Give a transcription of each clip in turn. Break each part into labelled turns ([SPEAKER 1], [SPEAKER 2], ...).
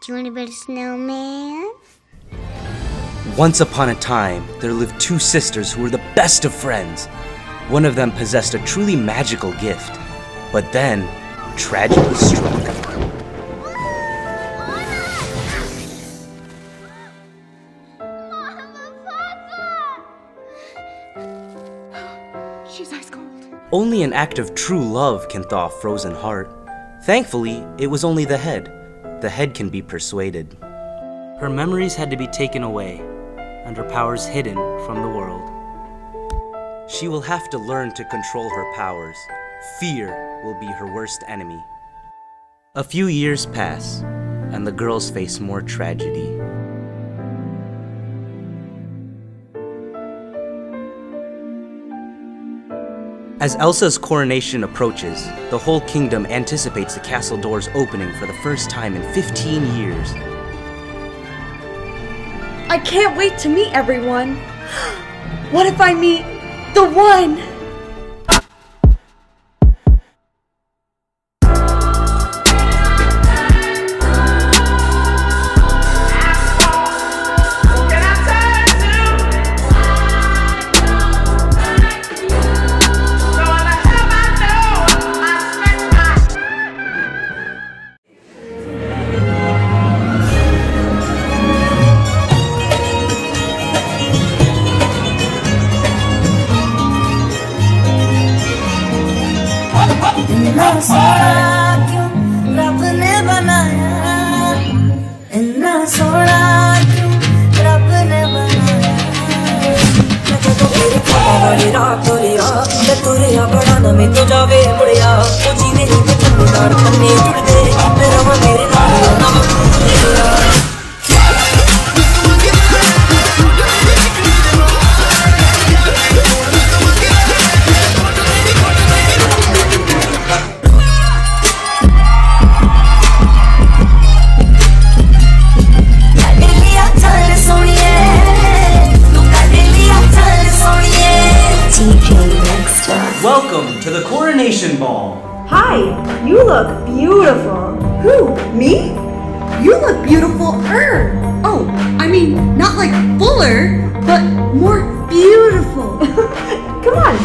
[SPEAKER 1] Do you want to build a snowman?
[SPEAKER 2] Once upon a time, there lived two sisters who were the best of friends. One of them possessed a truly magical gift. But then, tragedy struck.
[SPEAKER 3] She's ice cold.
[SPEAKER 2] Only an act of true love can thaw a frozen heart. Thankfully, it was only the head. The head can be persuaded. Her memories had to be taken away, and her powers hidden from the world. She will have to learn to control her powers. Fear will be her worst enemy. A few years pass, and the girls face more tragedy. As Elsa's coronation approaches, the whole kingdom anticipates the castle doors opening for the first time in 15 years.
[SPEAKER 3] I can't wait to meet everyone. What if I meet the one?
[SPEAKER 2] Welcome to the coronation ball.
[SPEAKER 3] Hi, you look beautiful. Who, me? You look beautiful-er. Oh, I mean, not like fuller, but more beautiful. Come on.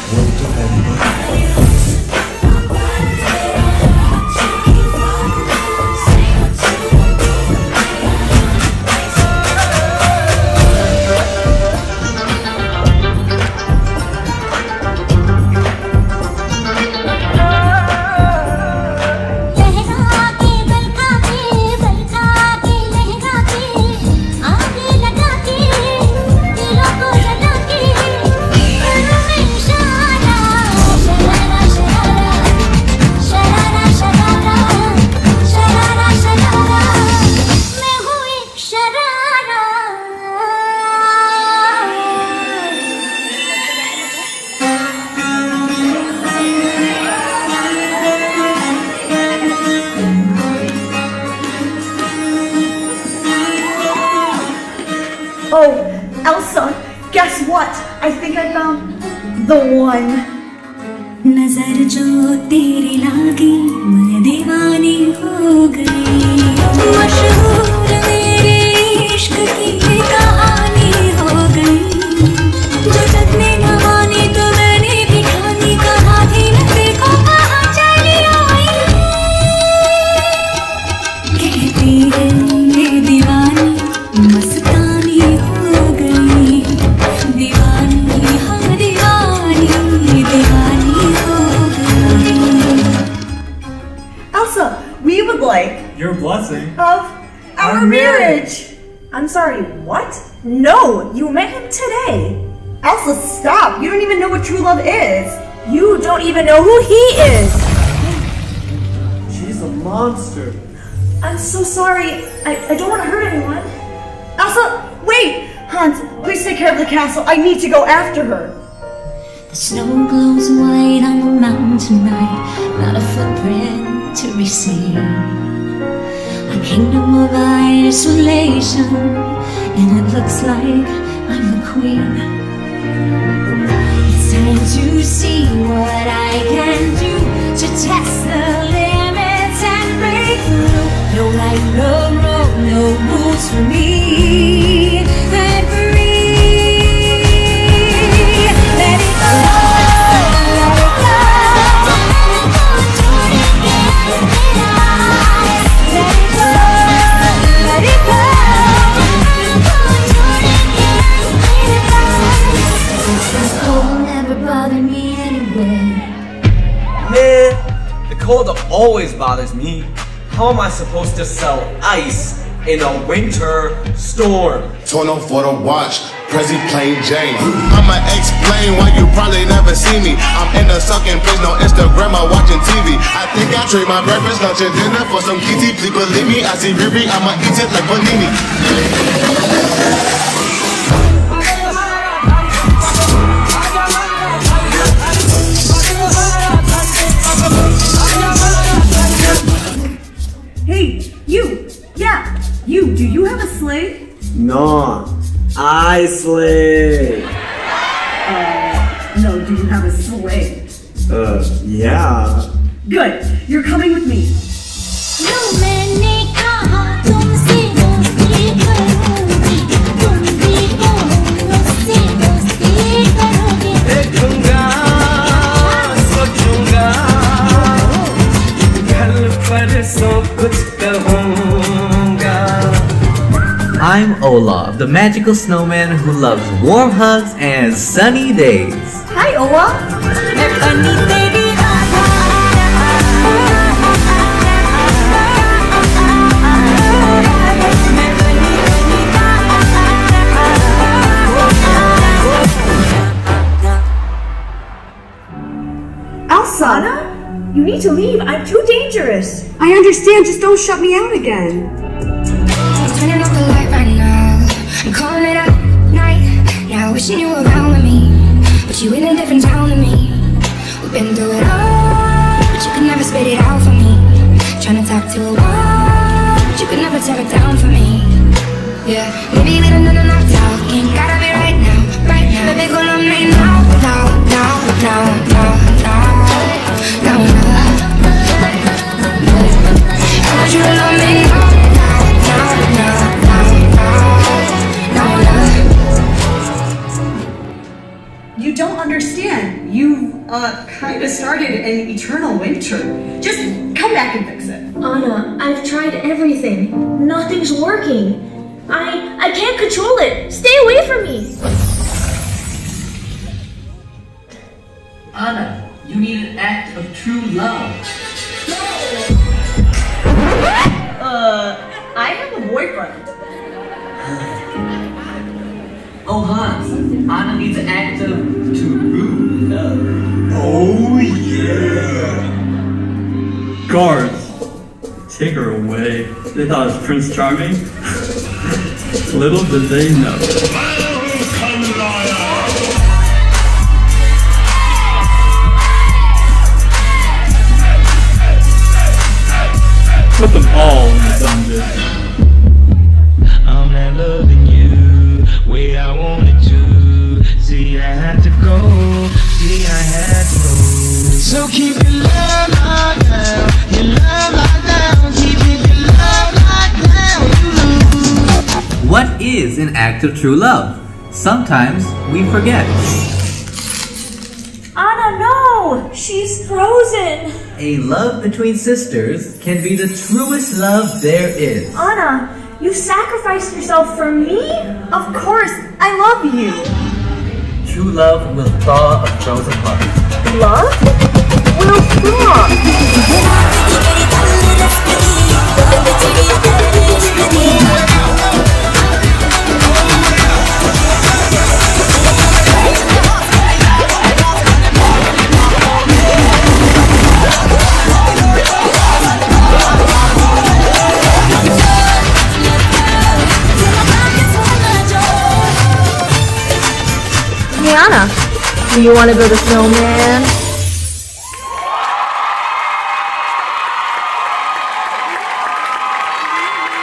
[SPEAKER 3] Oh, Elsa, guess what? I think I found the one.
[SPEAKER 4] नजर जो तेरी लागी मैं दीवानी हो गई मशहूर मेरे इश्क की ये कहानी हो गई जो जग ने न मानी तो मैंने भी ठानी कहा थी न देखो कहाँ चली आई कहती है ये दीवानी मस्तानी हो गई दीवानी हाँ दीवानी दीवानी
[SPEAKER 3] Elsa, we would like
[SPEAKER 5] your blessing
[SPEAKER 3] of our marriage. I'm sorry, what? No, you met him today. Elsa, stop. You don't even know what true love is. You don't even know who he is.
[SPEAKER 5] She's a monster.
[SPEAKER 3] I'm so sorry. I don't want to hurt anyone. Elsa, wait! Hans, please take care of the castle. I need to go after her.
[SPEAKER 4] The snow glows white on the mountain tonight, not a footprint to be seen. A kingdom of isolation, and it looks like I'm the queen. It's time to see what I can do to test the limits and break through. No right, no wrong. just for me and free. Let it go, let it go. Let it go, let it go. This cold never bothered me anyway.
[SPEAKER 5] Man, the cold always bothers me. How am I supposed to sell ice in a winter storm?
[SPEAKER 6] Torn up for the watch, Prezi plain Jane. I'ma explain why you probably never see me. I'm in the sucking place, no Instagram, I'm watching TV. I think I trade my breakfast, lunch, and dinner for some kitty. Please believe me, I see Riri, I'ma eat it like panini.
[SPEAKER 3] Hey, you! Yeah, you! Do you have a sleigh?
[SPEAKER 5] No, I slay.
[SPEAKER 3] No, do you have a sleigh?
[SPEAKER 5] Yeah.
[SPEAKER 3] Good, you're coming with me.
[SPEAKER 7] I'm Olaf, the magical snowman who loves warm hugs and sunny days.
[SPEAKER 3] Hi, Olaf.
[SPEAKER 8] Elsa, you need to leave. I'm too dangerous.
[SPEAKER 3] I understand, just don't shut me out again.
[SPEAKER 4] I'm turning off the light right now. I'm calling it up night. Now wishing you were around with me, but you in a different town than me. We've been through it all, but you could never spit it out for me. Trying to talk to a wall, but you could never tear it down for me. Yeah, maybe we don't know enough talking. Gotta be right now, right now. Baby, go on me now, now, now, now, now, now, now, now. I want you to love me now.
[SPEAKER 3] You don't understand. You, kinda started an eternal winter. Just come back and fix it.
[SPEAKER 8] Anna, I've tried everything. Nothing's working. I can't control it. Stay away from me.
[SPEAKER 7] Anna, you need an act of true love.
[SPEAKER 3] I have a boyfriend.
[SPEAKER 7] Oh, Hans, Anna needs an act of true love.
[SPEAKER 5] Oh yeah.
[SPEAKER 9] Guards, take her away. They thought it was Prince Charming. Little did they know. Put them all in the dungeon.
[SPEAKER 10] I'm not loving you way I wanted to. See, I had to go. See, I had to go. So keep your love locked down. Your love locked down. Keep your love locked down. You lose.
[SPEAKER 7] What is an act of true love? Sometimes we forget.
[SPEAKER 8] Anna, no! She's frozen.
[SPEAKER 7] A love between sisters can be the truest love there is.
[SPEAKER 8] Anna, you sacrificed yourself for me?
[SPEAKER 3] Of course, I love you.
[SPEAKER 7] True love will thaw a frozen heart.
[SPEAKER 8] Love? Will thaw. Hey Anna, do you want to build a snowman?